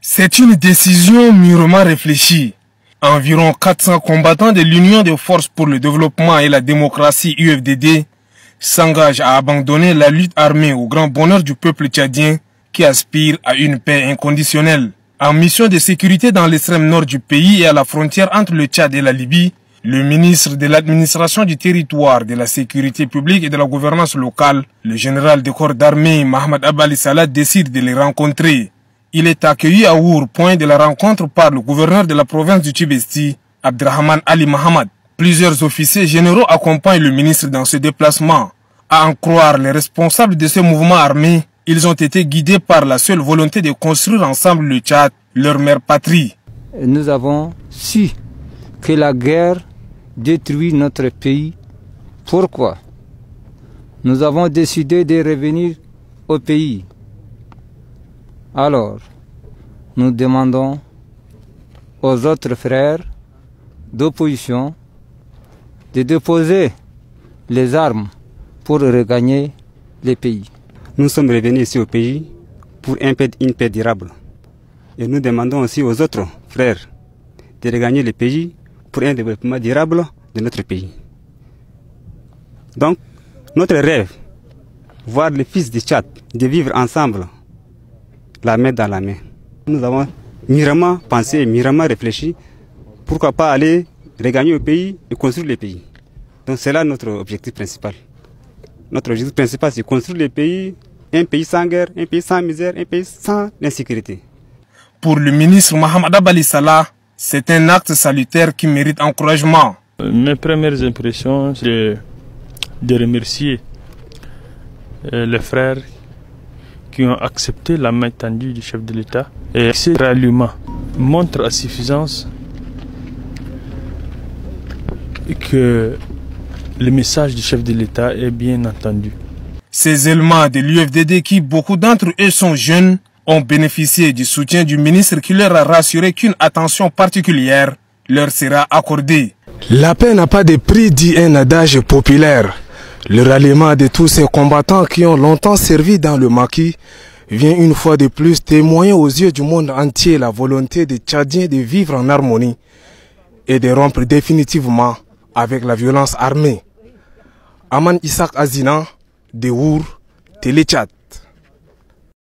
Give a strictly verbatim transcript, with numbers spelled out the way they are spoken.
C'est une décision mûrement réfléchie. Environ quatre cents combattants de l'Union des forces pour le développement et la démocratie U F D D s'engagent à abandonner la lutte armée au grand bonheur du peuple tchadien qui aspire à une paix inconditionnelle. En mission de sécurité dans l'extrême nord du pays et à la frontière entre le Tchad et la Libye, le ministre de l'administration du territoire, de la sécurité publique et de la gouvernance locale, le général de corps d'armée Mohamed Abali Salah, décide de les rencontrer. Il est accueilli à Our, point de la rencontre, par le gouverneur de la province du Tibesti, Abdrahman Ali Mohamed. Plusieurs officiers généraux accompagnent le ministre dans ce déplacement. À en croire les responsables de ce mouvement armé, ils ont été guidés par la seule volonté de construire ensemble le Tchad, leur mère patrie. Nous avons su que la guerre détruit notre pays. Pourquoi? Nous avons décidé de revenir au pays. Alors, nous demandons aux autres frères d'opposition de déposer les armes pour regagner le pays. Nous sommes revenus ici au pays pour une paix, une paix durable. Et nous demandons aussi aux autres frères de regagner le pays pour un développement durable de notre pays. Donc, notre rêve, voir les fils du Tchad, de vivre ensemble, la main dans la main. Nous avons mûrement pensé, mûrement réfléchi, pourquoi pas aller regagner le pays et construire le pays. Donc c'est là notre objectif principal. Notre objectif principal, c'est construire le pays, un pays sans guerre, un pays sans misère, un pays sans insécurité. Pour le ministre Mohamed Abali Salah, c'est un acte salutaire qui mérite encouragement. Mes premières impressions, c'est de remercier les frères qui ont accepté la main tendue du chef de l'État. Et ce ralliement montre à suffisance que le message du chef de l'État est bien entendu. Ces éléments de l'U F D D, qui beaucoup d'entre eux sont jeunes, ont bénéficié du soutien du ministre qui leur a rassuré qu'une attention particulière leur sera accordée. La paix n'a pas de prix, dit un adage populaire. Le ralliement de tous ces combattants qui ont longtemps servi dans le maquis vient une fois de plus témoigner aux yeux du monde entier la volonté des Tchadiens de vivre en harmonie et de rompre définitivement avec la violence armée. Aman Isaac Azina, de Our, Télé Tchad.